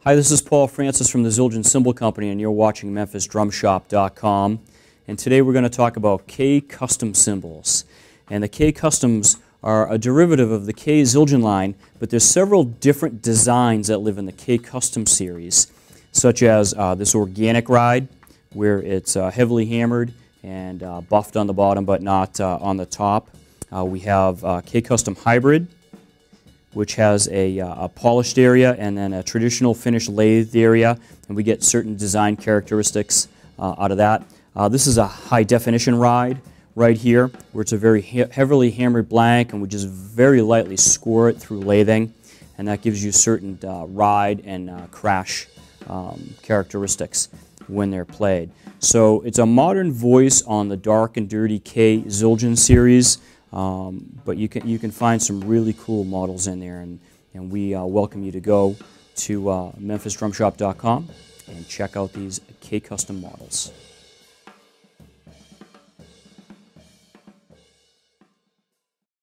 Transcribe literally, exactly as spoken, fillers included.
Hi, this is Paul Francis from the Zildjian Cymbal Company, and you're watching Memphis Drum Shop dot com. And today we're going to talk about K Custom cymbals. And the K Customs are a derivative of the K Zildjian line, but there's several different designs that live in the K Custom series, such as uh, this organic ride, where it's uh, heavily hammered and uh, buffed on the bottom but not uh, on the top. Uh, we have uh, K Custom Hybrid, which has a, uh, a polished area and then a traditional finished lathed area, and we get certain design characteristics uh, out of that. Uh, this is a high definition ride right here, where it's a very he heavily hammered blank, and we just very lightly score it through lathing, and that gives you certain uh, ride and uh, crash um, characteristics when they're played. So it's a modern voice on the dark and dirty K Zildjian series. Um, but you can you can find some really cool models in there, and, and we uh, welcome you to go to uh, Memphis Drum Shop dot com and check out these K Custom models.